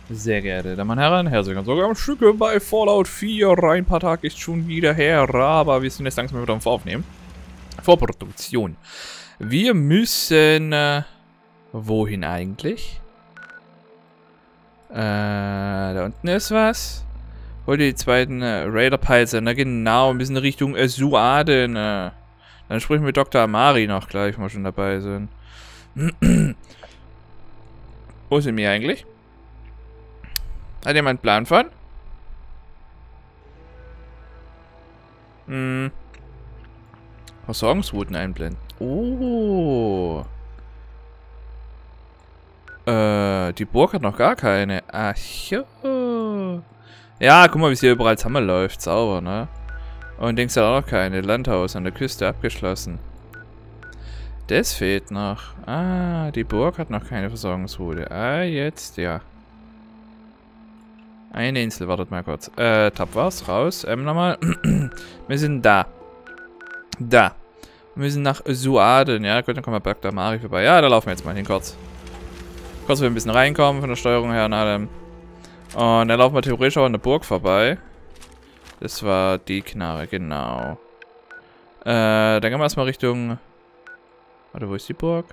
Sehr geehrte Damen und Herren, herzlich willkommen sogar am Stücke bei Fallout 4. Ein paar Tage ist schon wieder her, aber wir sind jetzt langsam wieder am Voraufnehmen. Vorproduktion. Wir müssen... wohin eigentlich? Da unten ist was. Hol die zweiten Raider-Peilser. Na genau, wir müssen Richtung Suaden. Dann sprechen wir Dr. Amari noch gleich, wenn wir schon dabei sind. Wo sind wir eigentlich? Hat jemand einen Plan von? Versorgungsrouten einblenden. Oh. Die Burg hat noch gar keine. Ach jo. Ja, guck mal, wie es hier überall zusammenläuft. Sauber, ne? Und links hat auch noch keine. Landhaus an der Küste abgeschlossen. Das fehlt noch. Ah, die Burg hat noch keine Versorgungsroute. Ah, jetzt, ja. Eine Insel, wartet mal kurz. Tab war's, raus. Nochmal. Wir sind da. Da. Wir müssen nach Suaden. Ja, gut, dann kommen wir bei Dr. Amari vorbei. Ja, da laufen wir jetzt mal hin, kurz. Kurz, wir ein bisschen reinkommen von der Steuerung her und allem. Und dann laufen wir theoretisch auch an der Burg vorbei. Das war die Knarre, genau. Dann gehen wir erstmal Richtung... Warte, wo ist die Burg?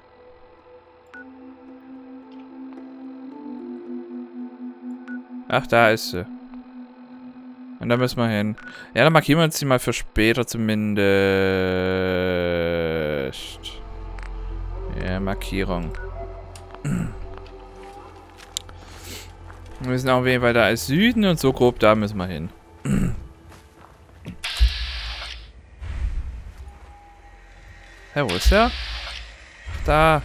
Ach, da ist sie. Und da müssen wir hin. Ja, dann markieren wir uns die mal für später zumindest. Ja, Markierung. Wir müssen auf jeden Fall da ist Süden und so grob da müssen wir hin. Hä, wo ist der? Da.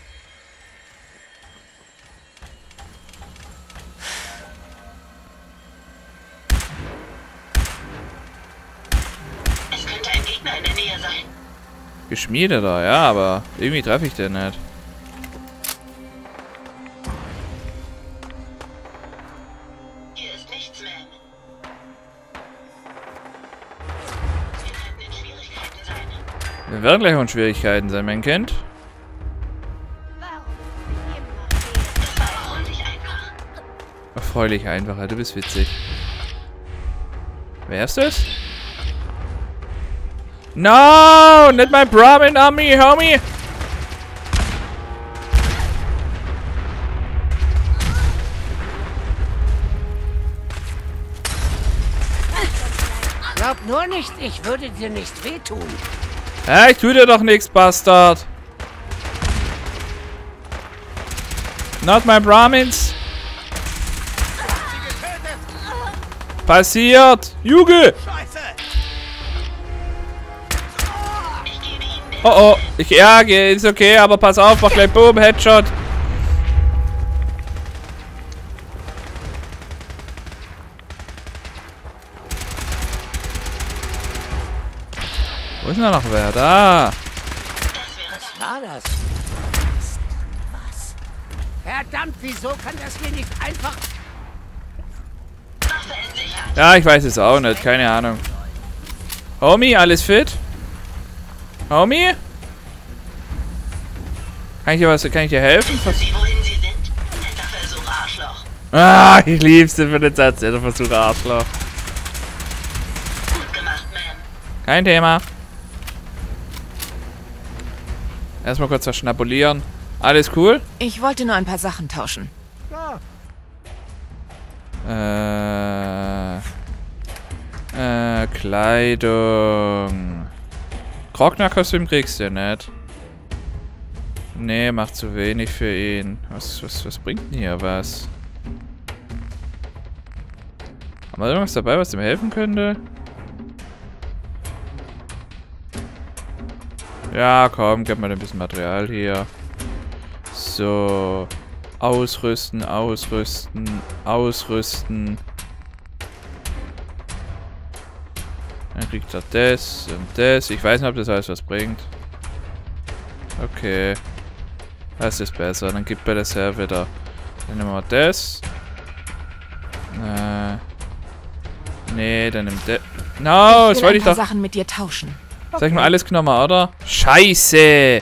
Es könnte ein Gegner in der Nähe sein. Geschmiedeter, ja, aber irgendwie treffe ich den nicht. Hier ist nichts mehr. Wir könnten in Schwierigkeiten sein. Wir werden gleich auch in Schwierigkeiten sein, mein Kind. Das war erfreulich einfach. Erfreulich einfacher, du bist witzig. Wer ist das? No, not my Brahmin army, homie! Glaub nur nicht, ich würde dir nicht wehtun. Ja, ich tu dir doch nichts, Bastard. Not my Brahmins. Passiert! Juge! Ich gebe Ihnen den. Oh oh, ja, ist okay, aber pass auf, mach gleich Boom, Headshot. Wo ist denn da noch wer? Da! Das wäre Was war das? Was? Verdammt, wieso kann das hier nicht einfach... Waffe entsichert. Ja, ich weiß es auch nicht, keine Ahnung. Homie, alles fit? Homie? Kann ich dir helfen? Wissen Sie, wohin Sie sind? Netter Versuch, Arschloch. Ah, ich lieb's für den Satz. Der Versuch, Arschloch. Gut gemacht, Ma'am. Kein Thema. Erstmal kurz was schnabulieren. Alles cool? Ich wollte nur ein paar Sachen tauschen. Kleidung. Krogner-Kostüm kriegst du nicht. Nee, macht zu wenig für ihn. Was bringt denn hier was? Haben wir irgendwas dabei, was ihm helfen könnte? Ja, komm, gib mal ein bisschen Material hier. So. Ausrüsten, ausrüsten, ausrüsten. Dann kriegt er das und das. Ich weiß nicht, ob das alles was bringt. Okay. Das ist besser. Dann gibt er das her wieder. Dann nehmen wir das. Nee, dann nimmt der. No, das wollte ich doch. Sachen mit dir tauschen. Sag ich mal alles genommen, oder? Scheiße!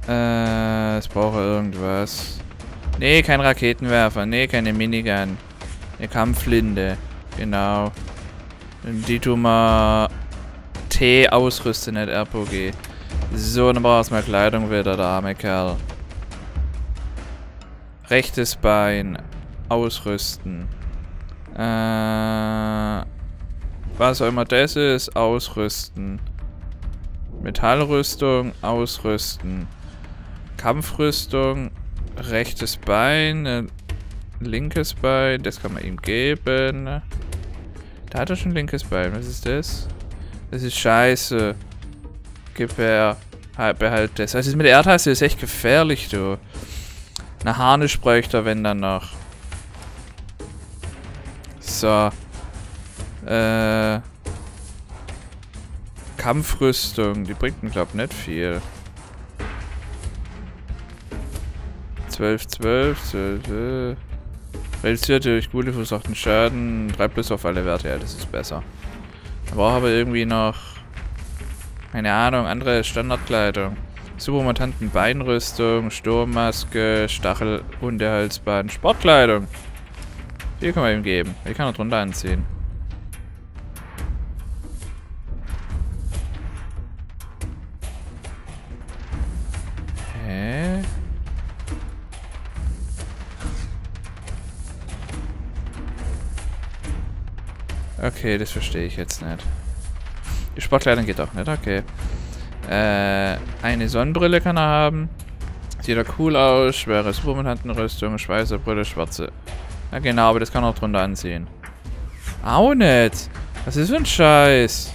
Es brauche irgendwas. Nee, kein Raketenwerfer. Nee, keine Minigun. Eine Kampfflinte. Genau. Und die tun wir T ausrüsten, nicht RPG. So, dann brauchst du mal Kleidung wieder, der arme Kerl. Rechtes Bein. Ausrüsten. Was auch immer das ist, ausrüsten. Metallrüstung, ausrüsten. Kampfrüstung, rechtes Bein, linkes Bein, das kann man ihm geben. Da hat er schon linkes Bein, was ist das? Das ist scheiße. Gib her, behalt das. Also das mit der Erdtaste ist echt gefährlich, du. Eine Harnisch bräuchte er, wenn dann noch. So. Kampfrüstung, die bringt mir, glaub, nicht viel. 12. Reduziert durch gute verursachten Schaden. 3+ auf alle Werte, ja, das ist besser. Da brauche aber irgendwie noch, keine Ahnung, andere Standardkleidung. Supermutanten Beinrüstung, Sturmmaske, Stachelhundehalsband, Sportkleidung. Die kann man ihm geben. Die kann er drunter anziehen. Hä? Okay, das verstehe ich jetzt nicht. Die Sportkleidung geht auch nicht, okay. Eine Sonnenbrille kann er haben. Sieht er cool aus. Schwere Supermutantenrüstung, Schweißerbrille, schwarze. Ja genau, aber das kann er auch drunter anziehen. Auch nicht. Was ist für ein Scheiß?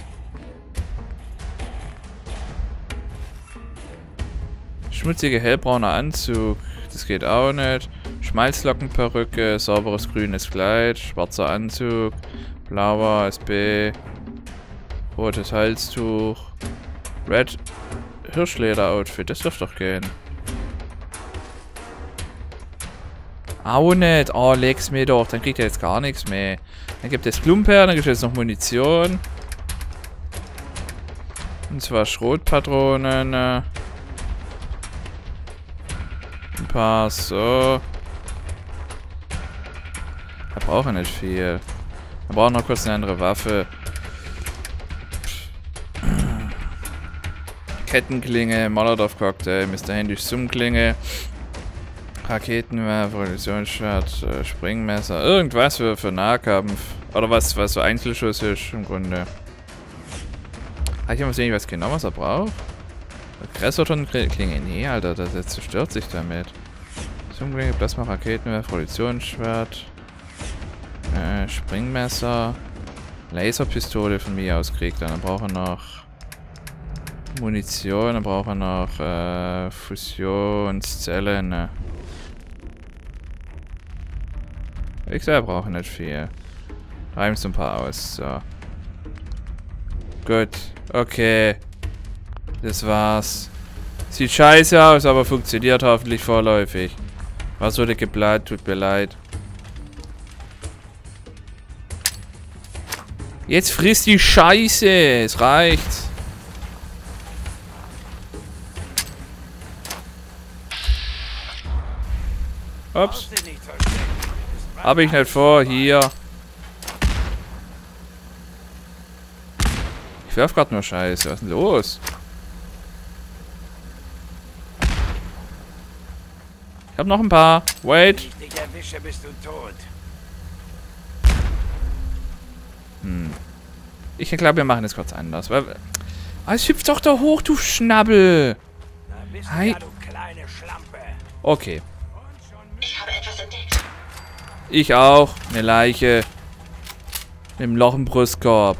Schmutziger hellbrauner Anzug. Das geht auch nicht. Schmalzlockenperücke, sauberes grünes Kleid, schwarzer Anzug, blauer SB, rotes Halstuch, Red Hirschleder-Outfit. Das dürfte doch gehen. Auch nicht. Oh, leg's mir doch. Dann kriegt er jetzt gar nichts mehr. Dann gibt es Klumper, dann gibt es jetzt noch Munition. Und zwar Schrotpatronen. Ein paar so. Da braucht er nicht viel. Wir brauchen noch kurz eine andere Waffe. Kettenklinge, Molotov-Cocktail, Mr. Händisch Summklinge. Raketenwerfer, Revolutionsschwert, Springmesser, irgendwas für Nahkampf. Oder was so Einzelschuss ist im Grunde. Habe ich mal sehen, was genau was er braucht? Aggressor-Klinge? Nee, Alter, das zerstört sich damit. Summklinge, Plasma-Raketenwerfer, Revolutionsschwert, Springmesser, Laserpistole von mir aus kriegt er. Dann braucht er noch Munition, dann braucht er noch Fusionszellen. Ne? Ich selber brauche nicht viel. Reimen so ein paar aus. So. Gut. Okay. Das war's. Sieht scheiße aus, aber funktioniert hoffentlich vorläufig. Was wurde geplant? Tut mir leid. Jetzt frisst die Scheiße. Es reicht. Ups. Hab ich nicht vor. Hier. Ich werf grad nur Scheiße. Was ist denn los? Ich hab noch ein paar. Wait. Wenn ich dich erwische, bist du tot. Ich glaube, wir machen das kurz anders. Weil, es hüpft doch da hoch, du Schnabbel. Na, bist du Hi. ja, du kleine Schlampe. Okay. Ich habe etwas entdeckt. Ich auch. Eine Leiche. Mit einem Loch im Brustkorb.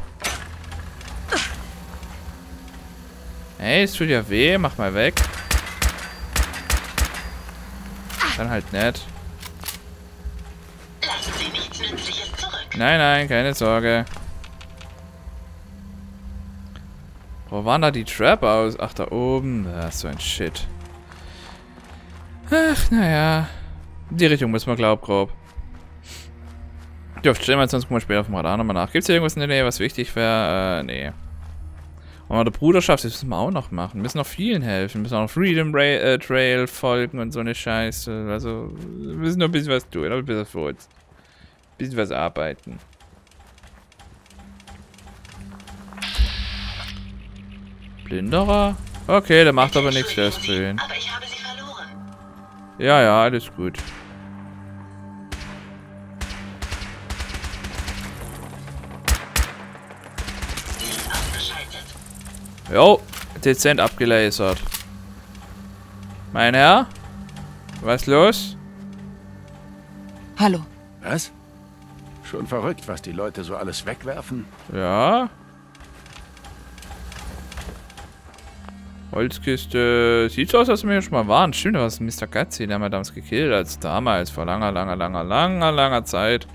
Hey, es tut ja weh. Mach mal weg. Dann halt nicht. Lassen Sie nichts Nützliches zurück. Nein, nein, keine Sorge. Wo waren da die Trap aus? Ach, da oben. Das ist so ein Shit. Ach, naja. In die Richtung müssen wir, grob. Dürft stellen wir, sonst gucken wir später auf dem Radar nochmal nach. Gibt es hier irgendwas in der Nähe, was wichtig wäre? Nee. Aber der Bruderschaft, das müssen wir auch noch machen. Wir müssen noch vielen helfen. Wir müssen auch noch Freedom Trail folgen und so eine Scheiße. Also, wir müssen noch ein bisschen was tun, aber ein bisschen für uns. Ein bisschen was arbeiten. Plünderer? Okay, der macht aber nichts, der ist grün. Aber ich habe sie verloren. Ja, ja, alles gut. Sie ist ausgeschaltet. Jo, dezent abgelasert. Mein Herr? Was los? Hallo. Was? Schon verrückt, was die Leute so alles wegwerfen? Ja. Holzkiste. Sieht so aus, als wir hier schon mal waren. Stimmt, das war Mr. Gazzi, der haben wir damals gekillt. Als damals, vor langer Zeit.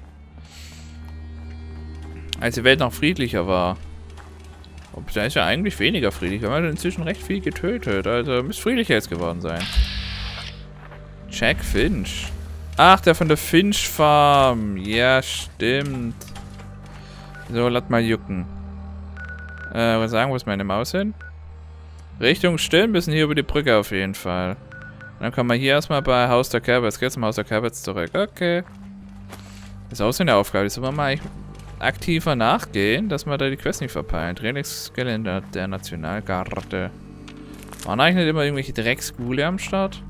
Als die Welt noch friedlicher war. Da ist ja eigentlich weniger friedlich. Wir haben ja inzwischen recht viel getötet. Also müsste friedlicher jetzt geworden sein. Jack Finch. Ach, der von der Finch Farm. Ja, stimmt. So, lass mal jucken. Was sagen, wo ist meine Maus hin? Richtung Stillen, müssen hier über die Brücke auf jeden Fall. Und dann kommen wir hier erstmal bei Haus der Cabbets. Geht zum Haus der Cabbets zurück. Okay. Das ist auch so eine Aufgabe. Die soll man mal eigentlich aktiver nachgehen, dass wir da die Quest nicht verpeilen. Trainingsgelände der Nationalgarde. Waren eigentlich nicht immer irgendwelche Drecksgule am Start?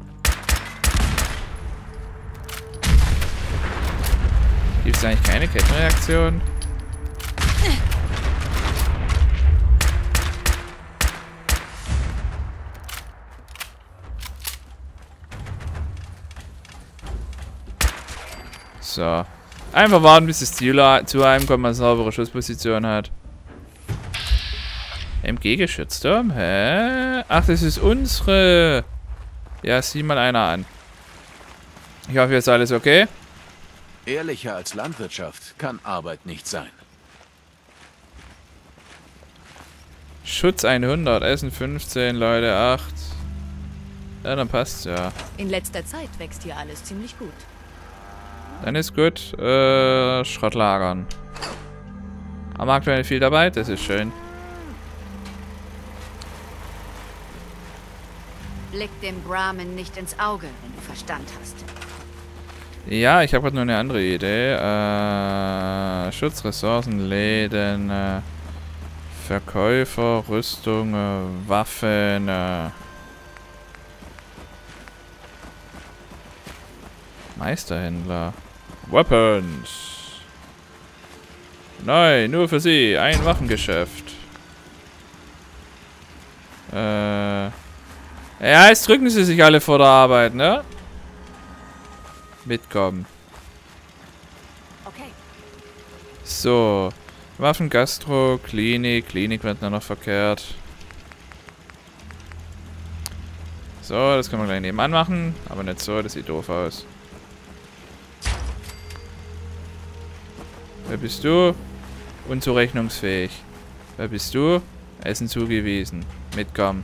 Gibt es eigentlich keine Kettenreaktion? So. Einfach warten, bis das Ziel zu einem kommt, man eine saubere Schussposition hat. MG-Geschützturm? Hä? Ach, das ist unsere. Ja, sieh mal einer an. Ich hoffe, jetzt ist alles okay. Ehrlicher als Landwirtschaft kann Arbeit nicht sein. Schutz 100, Essen 15, Leute 8. Ja, dann passt's ja. In letzter Zeit wächst hier alles ziemlich gut. Dann ist gut. Schrott lagern. Haben aktuell viel dabei, das ist schön. Blick dem Brahmin nicht ins Auge, wenn du Verstand hast. Ja, ich habe gerade nur eine andere Idee. Schutzressourcen, Läden, Verkäufer, Rüstung, Waffen, Meisterhändler. Weapons. Nein, nur für Sie. Ein Waffengeschäft. Ja, jetzt drücken Sie sich alle vor der Arbeit, ne? Mitkommen. Okay. So. Waffen, Gastro, Klinik. Klinik wird dann noch verkehrt. So, das können wir gleich nebenan machen. Aber nicht so, das sieht doof aus. Wer bist du? Unzurechnungsfähig. Wer bist du? Essen zugewiesen. Mitkommen.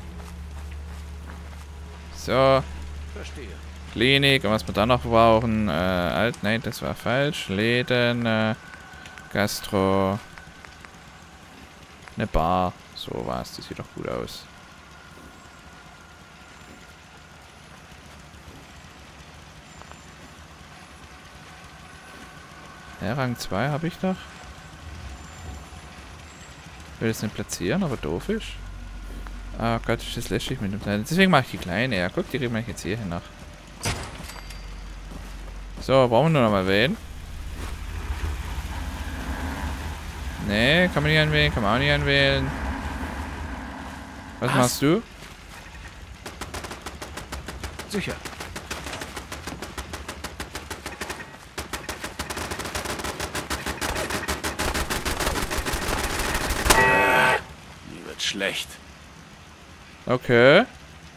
So. Verstehe. Klinik. Und was wir dann noch brauchen. Nein, das war falsch. Läden. Gastro. Eine Bar. So war's. Das sieht doch gut aus. Ja, Rang 2 habe ich doch. Ich will das nicht platzieren, aber doof ist. Ah Gott, ist das lästig mit dem Kleinen. Deswegen mache ich die kleine. Ja, guck, die kriegen wir jetzt hier hin noch. So, brauchen wir nur noch mal wen? Nee, kann man nicht anwählen, kann man auch nicht anwählen. Was machst du? Sicher. Mir wird schlecht. Okay.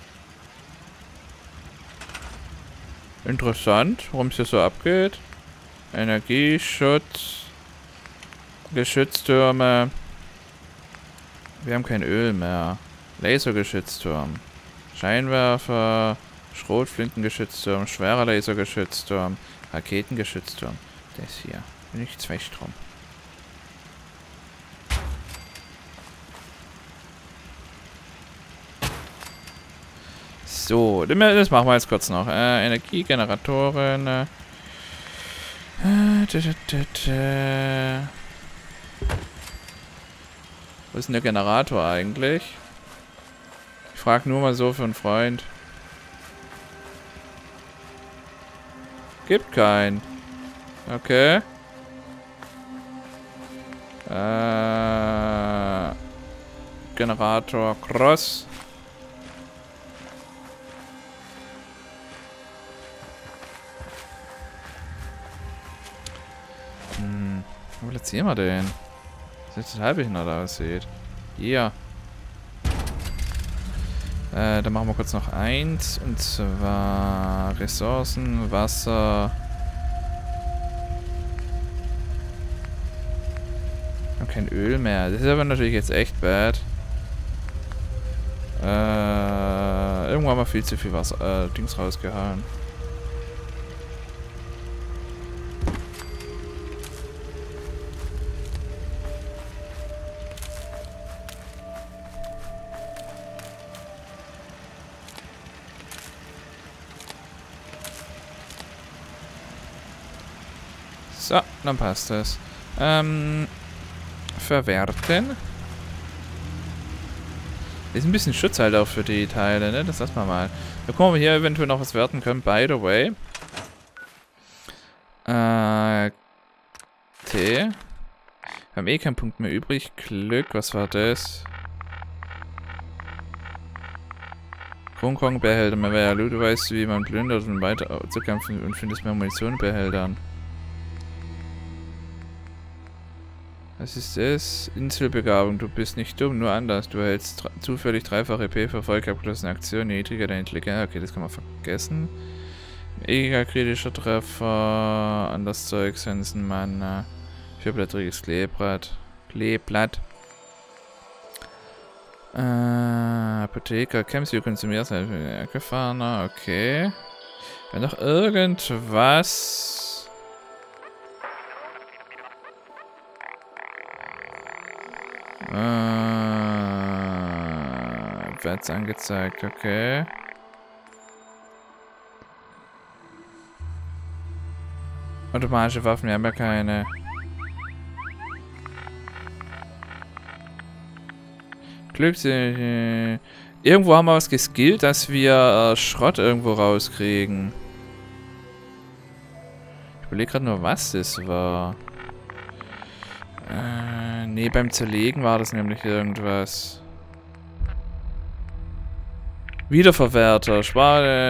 Interessant, warum es hier so abgeht. Energieschutz. Geschütztürme. Wir haben kein Öl mehr. Lasergeschützturm. Scheinwerfer. Schrotflintengeschützturm. Schwerer Lasergeschützturm. Raketengeschützturm. Das hier. Nicht Zweckstrom. So, das machen wir jetzt kurz noch. Energiegeneratoren. Wo ist denn der Generator eigentlich? Ich frage nur mal so für einen Freund. Gibt keinen. Okay. Generator Cross. Wo platzieren wir den? Das total behindert aussieht. Hier. Dann machen wir kurz noch eins. Und zwar Ressourcen, Wasser. Und kein Öl mehr. Das ist aber natürlich jetzt echt bad. Irgendwann haben wir viel zu viel Wasser, Dings rausgehauen. So, dann passt das. Verwerten. Ist ein bisschen Schutz halt auch für die Teile, ne? Das lassen wir mal. Da gucken, ob wir hier eventuell noch was werten können. By the way. T. Wir haben eh keinen Punkt mehr übrig. Glück, was war das? Kronkornbehälter, man wäre ja Loot, du weißt, wie man plündert, um weiter zu kämpfen und findest mehr Munition in Behältern. Was ist das? Inselbegabung. Du bist nicht dumm, nur anders. Du erhältst zufällig 3-fach EP für voll abgeschlossene Aktionen. Niedriger deine Intelligenz. Okay, das kann man vergessen. Ewiger kritischer Treffer. Anders Zeug, Sensenmann. Vierblättriges Kleeblatt. Apotheker. Chemsio konsumierst. Gefahrener. Okay. Wenn noch irgendwas. Wird's angezeigt, okay. Automatische Waffen, wir haben ja keine. Irgendwo haben wir was geskillt, dass wir Schrott irgendwo rauskriegen. Ich überlege gerade nur, was das war. Nee, beim Zerlegen war das nämlich irgendwas. Wiederverwerter, Schwade,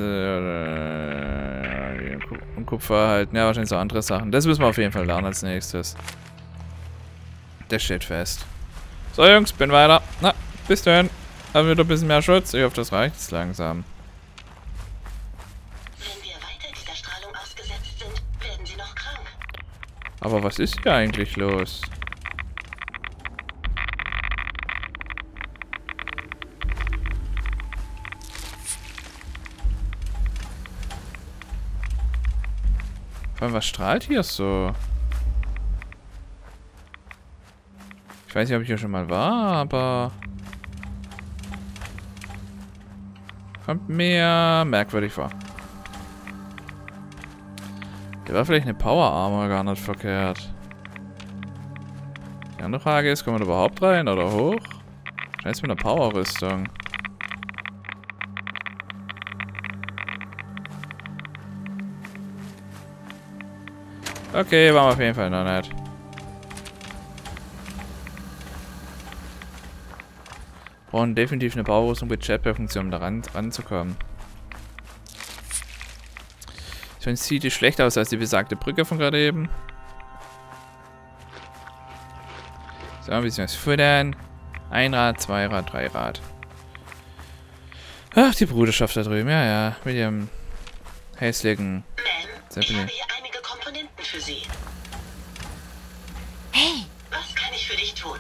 und Kupfer erhalten. Ja, wahrscheinlich so andere Sachen. Das müssen wir auf jeden Fall lernen als nächstes. Das steht fest. So, Jungs, bin weiter. Na, bis dann. Haben wir wieder ein bisschen mehr Schutz. Ich hoffe, das reicht jetzt langsam. Wenn wir weiter dieser Strahlung ausgesetzt sind, werden sie noch krank. Aber was ist hier eigentlich los? Vor allem, was strahlt hier so? Ich weiß nicht, ob ich hier schon mal war, aber... Kommt mir merkwürdig vor. Der war vielleicht eine Power Armor gar nicht verkehrt. Die andere Frage ist, kommen wir da überhaupt rein oder hoch? Scheiß mit einer Power Rüstung. Okay, waren wir auf jeden Fall noch nicht. Brauchen definitiv eine Power-Rüstung mit Jetpack-Funktion, um da ranzukommen. Sonst sieht die schlechter aus als die besagte Brücke von gerade eben. So, ein bisschen was futtern. Ein Rad, 2 Rad, 3 Rad. Ach, die Bruderschaft da drüben, ja, ja. Mit ihrem hässlichen Zeppelin. Ich habe hier einige Komponenten für Sie. Hey, Was kann ich für dich tun?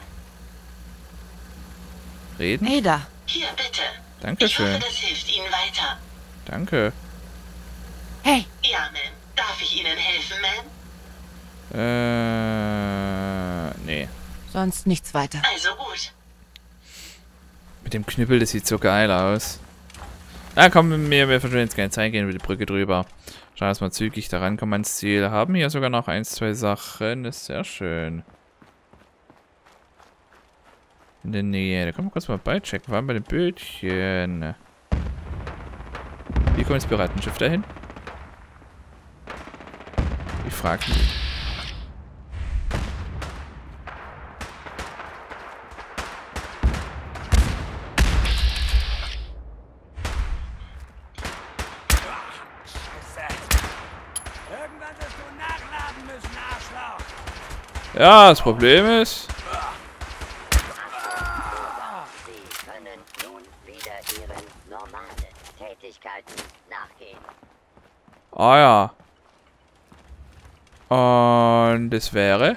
Reden? Ada. Hier, bitte. Dankeschön. Ich hoffe, das hilft Ihnen weiter. Danke. Hey, Ja, Ma'am. Darf ich Ihnen helfen, Ma'am? Nee. sonst nichts weiter. Also gut. Mit dem Knüppel, das sieht so geil aus. Ah, komm, wir verschwenden jetzt keine Zeit, gehen über die Brücke drüber. Schauen, dass wir zügig da rankommen ans Ziel. Haben hier sogar noch 1, 2 Sachen. Das ist sehr schön. In der Nähe. Da können wir kurz mal beichecken. Wir waren bei den Bötchen. Wie kommt das Piratenschiff dahin? Ich frage mich. Irgendwann wirst du nachladen müssen, Arschloch. Ja, das Problem ist... Sie können nun wieder Ihren normalen Tätigkeiten nachgehen. Ah ja. Und das wäre...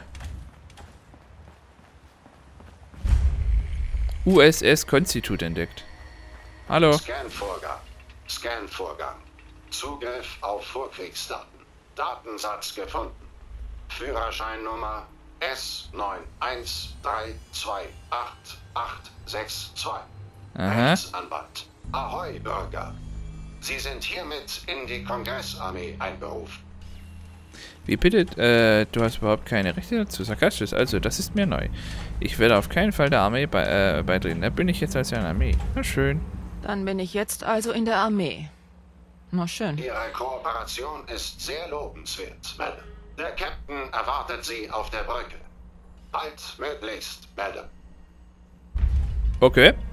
USS Constitute entdeckt. Hallo. Scanvorgang. Scanvorgang. Zugriff auf Vorkriegsdaten. Datensatz gefunden. Führerscheinnummer S91328862. Aha. Rechtsanwalt. Ahoi, Bürger. Sie sind hiermit in die Kongressarmee einberufen. Wie bitte? Du hast überhaupt keine Rechte dazu. Sarkastisch. Also, das ist mir neu. Ich werde auf keinen Fall der Armee beitreten. Da bin ich jetzt als in der Armee. Na schön. Dann bin ich jetzt also in der Armee. Na schön. Ihre Kooperation ist sehr lobenswert, Madame. Der Captain erwartet Sie auf der Brücke. Baldmöglichst, Madame. Okay.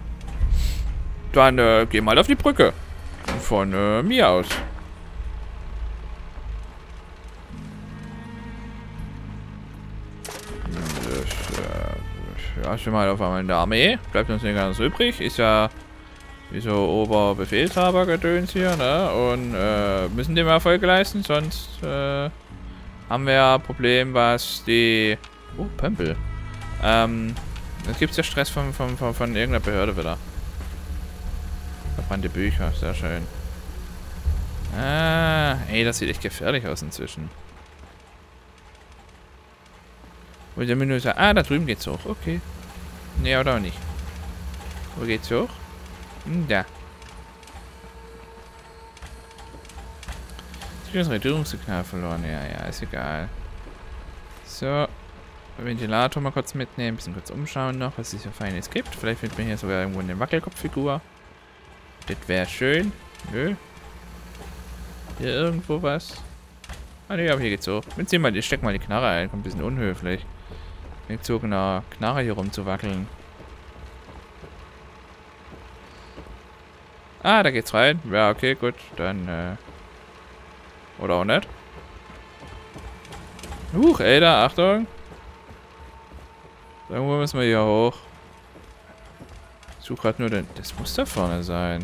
Dann geh mal auf die Brücke. Von mir aus. Ja, ich bin mal auf einmal in der Armee. Bleibt uns nicht ganz übrig. Ist ja wie so Oberbefehlshaber-Gedöns hier, ne? Und müssen dem Erfolge leisten, sonst haben wir ja ein Problem, was die... Oh, Pömpel. Es gibt ja Stress von irgendeiner Behörde wieder. Verbrannte Bücher, sehr schön. Ah, ey, das sieht echt gefährlich aus inzwischen. Wo der Menü sagt, ah, da drüben geht's hoch, okay. Nee, oder auch nicht. Wo geht's hoch? Da. Ich habe das Regierungssignal verloren. Ja, ist egal. So. Ventilator mal kurz mitnehmen. Ein bisschen kurz umschauen noch, was es hier Feines gibt. Vielleicht findet man hier sogar irgendwo eine Wackelkopffigur. Das wäre schön. Nö. Hier irgendwo was. Ah, ne, aber hier geht's hoch. Ich steck mal die Knarre ein. Kommt ein bisschen unhöflich. Mit so einer Knarre hier rumzuwackeln. Ah, da geht's rein. Ja, okay, gut. Dann, oder auch nicht. Ey, da, Achtung. Irgendwo müssen wir hier hoch. Ich suche gerade nur den... Das muss da vorne sein.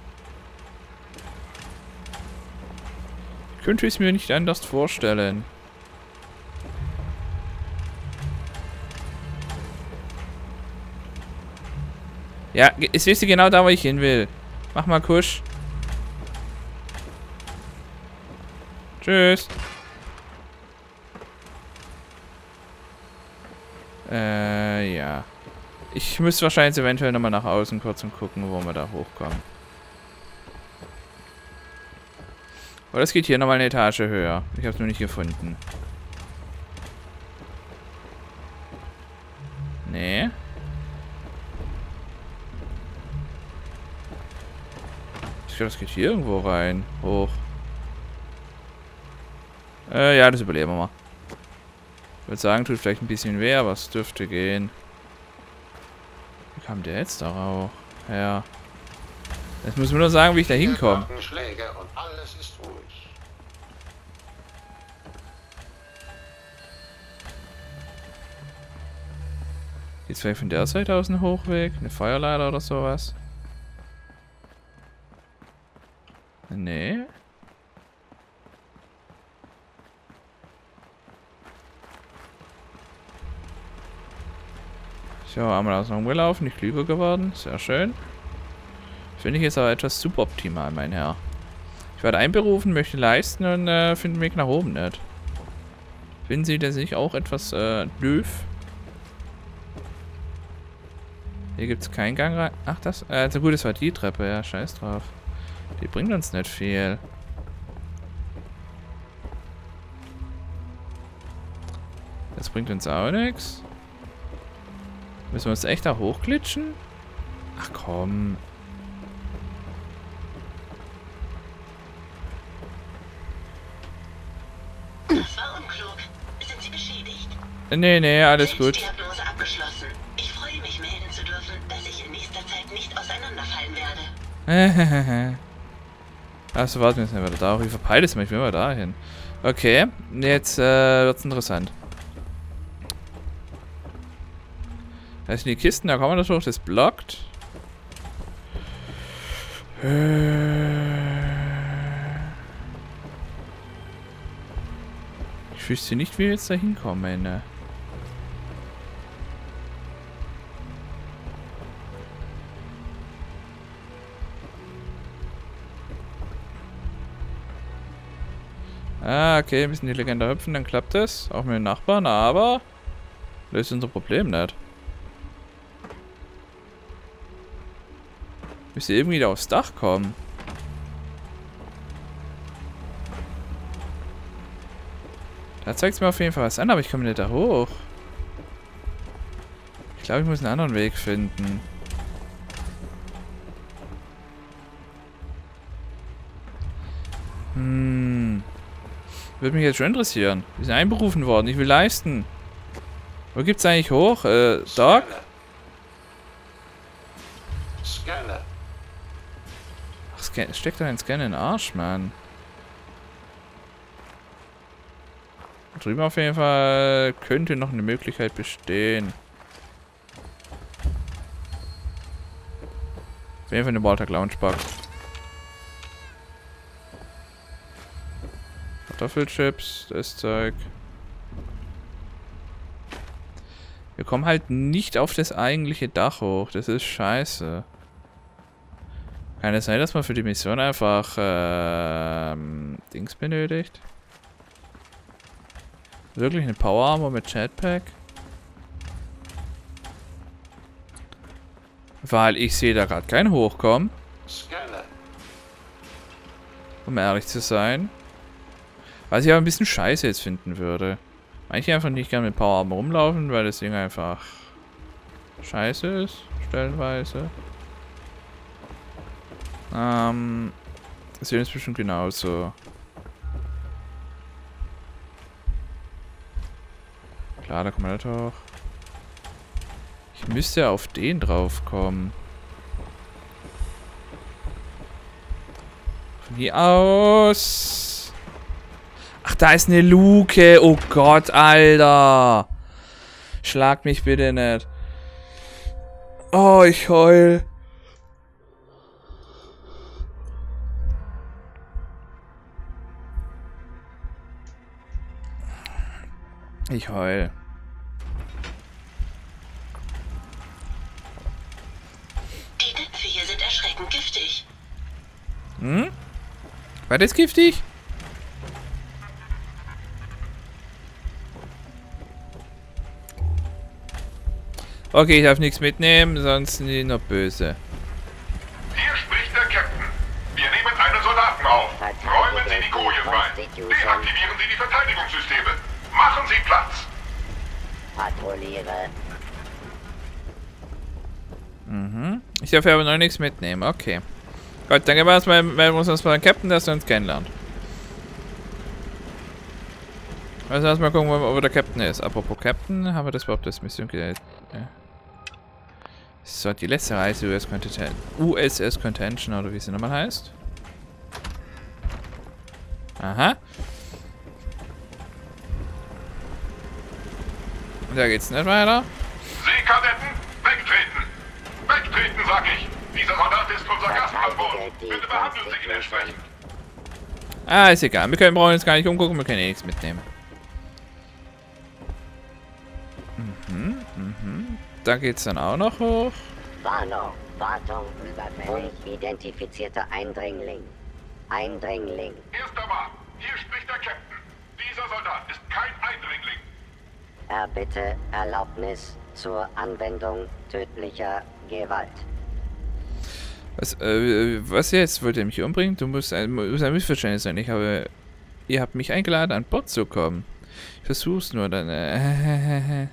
Ich könnte es mir nicht anders vorstellen. Ja, ich sehe genau da, wo ich hin will. Mach mal Kusch. Tschüss. Ja. Ich müsste wahrscheinlich eventuell nochmal nach außen kurz und gucken, wo wir da hochkommen. Oder es geht hier nochmal eine Etage höher. Ich habe es nur nicht gefunden. Nee. Ich glaube, das geht hier irgendwo rein. Hoch. Ja, das überleben wir mal. Ich würde sagen, tut vielleicht ein bisschen weh, aber es dürfte gehen. Wie kam der jetzt darauf? Ja. Jetzt müssen wir nur sagen, wie ich da hinkomme. Schläge und alles ist ruhig. Geht's vielleicht von der Seite aus ein Hochweg? Eine Feuerleiter oder sowas? Nee. So, einmal aus dem gelaufen, nicht klüger geworden. Sehr schön. Finde ich jetzt aber etwas suboptimal, mein Herr. Ich werde einberufen, möchte leisten und finde den Weg nach oben nicht. Finden Sie das nicht auch etwas doof? Hier gibt es keinen Gang rein. Ach, das? Also gut, das war die Treppe, ja, scheiß drauf. Die bringt uns nicht viel. Das bringt uns auch nichts. Müssen wir uns echt da hochglitschen? Ach komm. Das war unklug. Sind Sie beschädigt? Nee, alles gut. Diagnose abgeschlossen. Ich freue mich, melden zu dürfen, dass ich in nächster Zeit nicht auseinanderfallen werde. Achso, warte, wir sind ja wieder da. Ich verpeile es mal, ich will mal da hin. Okay, jetzt wird's interessant. Da sind die Kisten, da kommen wir durch, das blockt. Ich wüsste nicht, wie wir jetzt da hinkommen, ne? Ah, okay, ein bisschen intelligenter hüpfen, dann klappt das. Auch mit den Nachbarn, aber löst unser Problem nicht. Müsste irgendwie da aufs Dach kommen. Da zeigt es mir auf jeden Fall was an, aber ich komme nicht da hoch. Ich glaube, ich muss einen anderen Weg finden. Würde mich jetzt schon interessieren. Wir sind einberufen worden. Ich will leisten. Wo gibt's eigentlich hoch? Doc? Scanner. Ach, steckt da ein Scanner in den Arsch, Mann. Drüben auf jeden Fall könnte noch eine Möglichkeit bestehen. Auf jeden Fall eine Walter Lounge-Bug. Kartoffelchips, das Zeug. Wir kommen halt nicht auf das eigentliche Dach hoch. Das ist scheiße. Kann es sein, dass man für die Mission einfach Dings benötigt? Wirklich eine Power Armor mit Jetpack? Weil ich sehe da gerade kein Hochkommen. Scanner. Um ehrlich zu sein. Was ich aber ein bisschen scheiße jetzt finden würde. Eigentlich einfach nicht gerne mit Power Armor rumlaufen, weil das Ding einfach scheiße ist, stellenweise. Das sehen wir bestimmt genauso. Klar, da kommen wir nicht hoch. Ich müsste auf den drauf kommen. Von hier aus. Ach, da ist eine Luke. Oh Gott, Alter. Schlag mich bitte nicht. Oh, ich heul. Ich heul. Die Dämpfe hier sind erschreckend giftig. Hm? War das giftig? Okay, ich darf nichts mitnehmen, sonst sind die noch böse. Hier spricht der Captain. Wir nehmen einen Soldaten auf. Räumen Sie die Kojen bei. Deaktivieren Sie die Verteidigungssysteme. Machen Sie Platz. Patrouilliere. Ich darf aber noch nichts mitnehmen, okay. Gut, dann gehen wir erstmal, melden wir uns mal den Captain, dass er uns kennenlernt. Also erstmal gucken, wo der Captain ist. Apropos Captain, haben wir das überhaupt das Mission gestellt? Ja. So, die letzte Reise USS Contention, oder wie sie nochmal heißt. Aha. Da geht's nicht weiter. Seekadetten, wegtreten. Wegtreten, sag ich. Dieser Soldat ist unser Gast an Bord. Bitte behandeln Sie ihn entsprechend. Ah, ist egal. Wir brauchen jetzt gar nicht umgucken, wir können eh nichts mitnehmen. Da geht's dann auch noch hoch. Warnung, Wartung überfällig. Unidentifizierter Eindringling. Eindringling. Erster Mann, hier spricht der Captain. Dieser Soldat ist kein Eindringling. Erbitte Erlaubnis zur Anwendung tödlicher Gewalt. Was jetzt? Wollt ihr mich umbringen? Du musst ein Missverständnis sein. Ihr habt mich eingeladen, an Bord zu kommen. Ich versuch's nur, dann...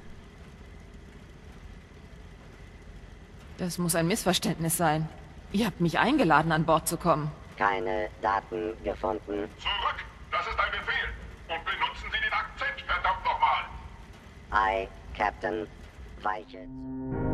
Das muss ein Missverständnis sein. Ihr habt mich eingeladen, an Bord zu kommen. Keine Daten gefunden. Zurück! Das ist ein Befehl! Und benutzen Sie den Akzent, verdammt nochmal! Aye, Captain. Weiche.